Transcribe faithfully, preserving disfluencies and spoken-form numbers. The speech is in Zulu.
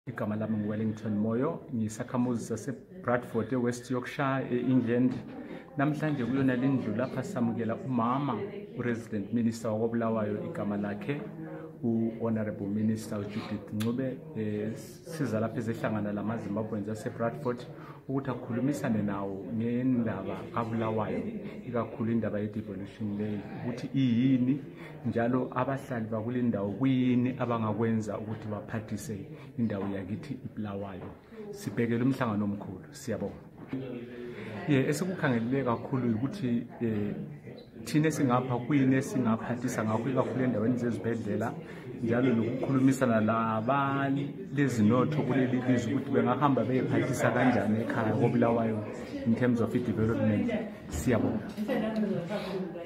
Igama lami nguWellington Moyo, ngisakhamuzi saseBradford eWest Yorkshire eEngland. Namhlanje kuyona lendlu lapha samukela umama uResident Minister wakoBulawayo igama lakhe uHonorable Minister Judith Ncube. Siza lapha ezihlangana lamaZimbabweans aseBradford ukuthi akhulumisane nawo ngendaba kaBulawayo, ikakhulu indaba ye-devolution leyo, ukuthi iyini njalo abahlali bakule ndawo kuyini abangakwenza ukuthi baphathise indawo yakithi iBulawayo. Sibhekele umhlangano omkhulu. Siyabonga. Yeah, esikukhangelele kakhulu ukuthi eh thina singapha kuyini esingaphathisa ngakho ikakhulu endaweni zezibhedlela njalo lokukhulumisana labali lezinotho kuleli lizwe ukuthi bengahamba beyephathisa kanjani ekhaya koBulawayo in terms of development. Siyabonga.